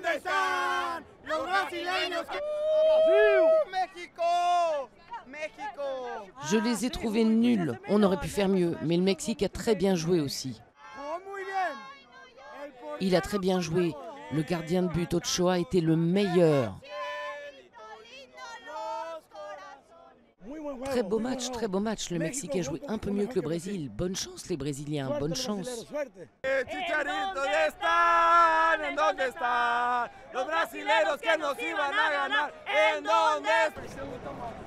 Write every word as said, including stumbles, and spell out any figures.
dónde están los brasileños? México! México! Je les ai trouvés nuls. On aurait pu faire mieux, mais le Mexique a très bien joué aussi. Il a très bien joué. Le gardien de but Ochoa était le meilleur. Très beau match, très beau match. Le Mexique a joué un peu mieux que le Brésil. Bonne chance les Brésiliens, bonne chance. Chicharito, ¿dónde están? ¿En dónde están? Los brasileños que nos iban a ganar. ¿En dónde están?